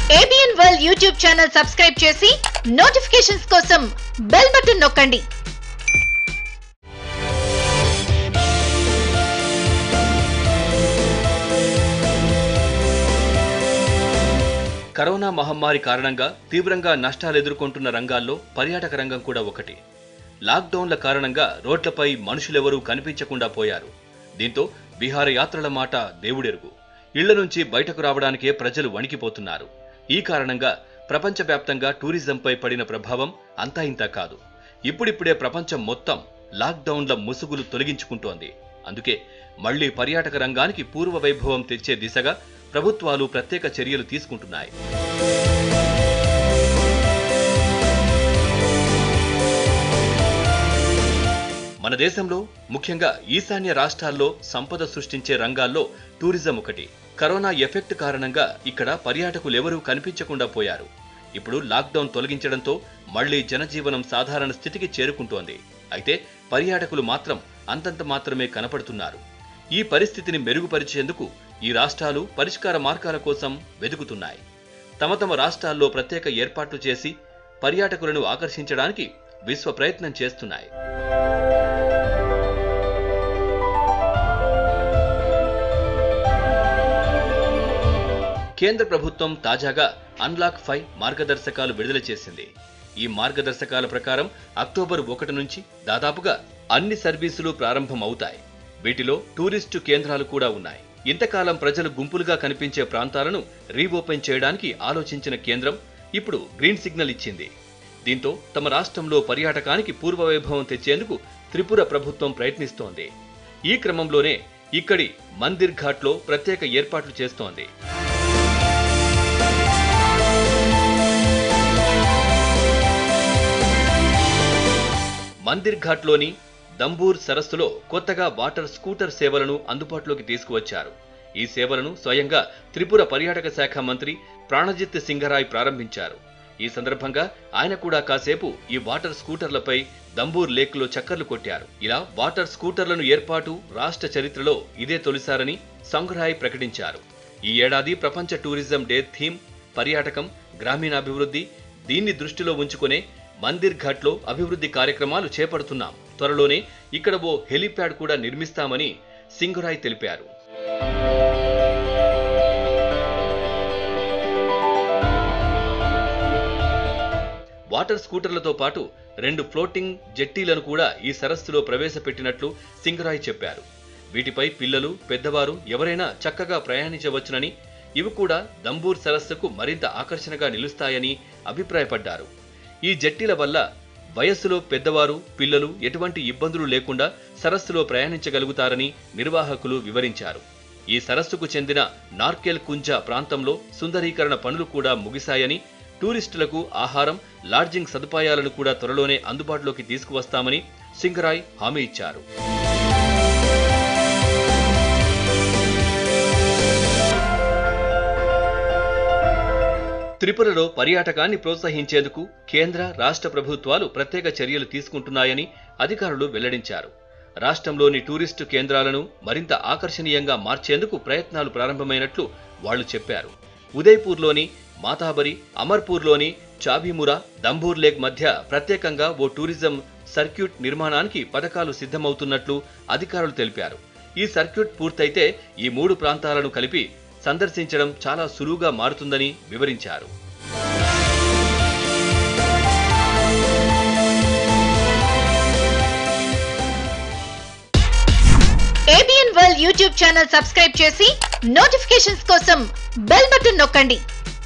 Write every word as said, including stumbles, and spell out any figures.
ABN world YouTube channel subscribe చేసి notifications కోసం bell button నొక్కండి. కరోనా మహమ్మారి కారణంగా తీవ్రంగా నష్టాలు ఎదుర్కొంటున్న రంగాల్లో పర్యాటక రంగం కూడా ఒకటి. లాక్డౌన్ల కారణంగా రోడ్లపై మనుషులెవరూ కనిపించకుండా పోయారు. దీంతో విహారయాత్రల మాట దేవుడెరుగు. ఇళ్ల నుంచి బయటకు రావడానికే ప్రజలు వణికిపోతున్నారు. ఈ కారణంగా ప్రపంచవ్యాప్తంగా టూరిజంపై పడిన ప్రభావం అంతా ఇంతా కాదు. ఇప్పుడిప్పుడే ప్రపంచం మొత్తం లాక్డౌన్ల ముసుగులు తొలగించుకుంటోంది. అందుకే మళ్లీ పర్యాటక రంగానికి పూర్వ వైభవం తెచ్చే దిశగా ప్రభుత్వాలు ప్రత్యేక చర్యలు తీసుకుంటున్నాయి. మన దేశంలో ముఖ్యంగా ఈశాన్య రాష్ట్రాల్లో సంపద సృష్టించే రంగాల్లో టూరిజం ఒకటి. కరోనా ఎఫెక్ట్ కారణంగా ఇక్కడ పర్యాటకులెవరూ కనిపించకుండా పోయారు. ఇప్పుడు లాక్డౌన్ తొలగించడంతో మళ్లీ జనజీవనం సాధారణ స్థితికి చేరుకుంటోంది. అయితే పర్యాటకులు మాత్రం అంతంత మాత్రమే కనపడుతున్నారు. ఈ పరిస్థితిని మెరుగుపరిచేందుకు ఈ రాష్ట్రాలు పరిష్కార మార్గాల కోసం వెతుకుతున్నాయి. తమ తమ రాష్ట్రాల్లో ప్రత్యేక ఏర్పాట్లు చేసి పర్యాటకులను ఆకర్షించడానికి విశ్వ ప్రయత్నం చేస్తున్నాయి. కేంద్ర ప్రభుత్వం తాజాగా అన్లాక్ ఫైవ్ మార్గదర్శకాలు విడుదల చేసింది. ఈ మార్గదర్శకాల ప్రకారం అక్టోబర్ ఒకటి నుంచి దాదాపుగా అన్ని సర్వీసులు ప్రారంభం అవుతాయి. వీటిలో టూరిస్టు కేంద్రాలు కూడా ఉన్నాయి. ఇంతకాలం ప్రజలు గుంపులుగా కనిపించే ప్రాంతాలను రీఓపెన్ చేయడానికి ఆలోచించిన కేంద్రం ఇప్పుడు గ్రీన్ సిగ్నల్ ఇచ్చింది. దీంతో తమ రాష్ట్రంలో పర్యాటకానికి పూర్వవైభవం తెచ్చేందుకు త్రిపుర ప్రభుత్వం ప్రయత్నిస్తోంది. ఈ క్రమంలోనే ఇక్కడి మందిర్ ఘాట్లో ప్రత్యేక ఏర్పాట్లు చేస్తోంది. మందిర్ ఘాట్లోని దంబూర్ సరస్సులో కొత్తగా వాటర్ స్కూటర్ సేవలను అందుబాటులోకి తీసుకువచ్చారు. ఈ సేవలను స్వయంగా త్రిపుర పర్యాటక శాఖ మంత్రి ప్రాణజిత్ సింగరాయ్ ప్రారంభించారు. ఈ సందర్భంగా ఆయన కూడా కాసేపు ఈ వాటర్ స్కూటర్లపై దంబూర్ లేక్లో చక్కర్లు కొట్టారు. ఇలా వాటర్ స్కూటర్లను ఏర్పాటు రాష్ట్ర చరిత్రలో ఇదే తొలిసారని సంగ్రాయ్ ప్రకటించారు. ఈ ఏడాది ప్రపంచ టూరిజం డే థీమ్ పర్యాటకం, గ్రామీణాభివృద్ధి. దీన్ని దృష్టిలో ఉంచుకునే మందిర్ ఘాట్లో అభివృద్ధి కార్యక్రమాలు చేపడుతున్నాం. త్వరలోనే ఇక్కడ ఓ హెలీప్యాడ్ కూడా నిర్మిస్తామని సింగరాయ్ తెలిపారు. వాటర్ స్కూటర్లతో పాటు రెండు ఫ్లోటింగ్ జెట్టీలను కూడా ఈ సరస్సులో ప్రవేశపెట్టినట్లు సింగరాయ్ చెప్పారు. వీటిపై పిల్లలు, పెద్దవారు ఎవరైనా చక్కగా ప్రయాణించవచ్చునని, ఇవి కూడా దంబూర్ సరస్సుకు మరింత ఆకర్షణగా నిలుస్తాయని అభిప్రాయపడ్డారు. ఈ జెట్టీల వల్ల వయస్సులో పెద్దవారు, పిల్లలు ఎటువంటి ఇబ్బందులు లేకుండా సరస్సులో ప్రయాణించగలుగుతారని నిర్వాహకులు వివరించారు. ఈ సరస్సుకు చెందిన నార్కెల్ కుంజ ప్రాంతంలో సుందరీకరణ పనులు కూడా ముగిశాయని, టూరిస్టులకు ఆహారం, లాడ్జింగ్ సదుపాయాలను కూడా త్వరలోనే అందుబాటులోకి తీసుకువస్తామని సింగరాయ్ హామీ ఇచ్చారు. త్రిపురలో పర్యాటకాన్ని ప్రోత్సహించేందుకు కేంద్ర, రాష్ట్ర ప్రభుత్వాలు ప్రత్యేక చర్యలు తీసుకుంటున్నాయని అధికారులు వెల్లడించారు. రాష్ట్రంలోని టూరిస్టు కేంద్రాలను మరింత ఆకర్షణీయంగా మార్చేందుకు ప్రయత్నాలు ప్రారంభమైనట్లు వాళ్లు చెప్పారు. ఉదయ్పూర్లోని మాతాబరి, అమర్పూర్లోని చాబిమురా, దంబూర్ లేక్ మధ్య ప్రత్యేకంగా ఓ టూరిజం సర్క్యూట్ నిర్మాణానికి పథకాలు సిద్ధమవుతున్నట్లు అధికారులు తెలిపారు. ఈ సర్క్యూట్ పూర్తయితే ఈ మూడు ప్రాంతాలను కలిపి సందర్శించడం చాలా సులువుగా మారుతుందని వివరించారు. ABN world YouTube channel subscribe చేసి నోటిఫికేషన్స్ కోసం బెల్ బటన్ నొక్కండి.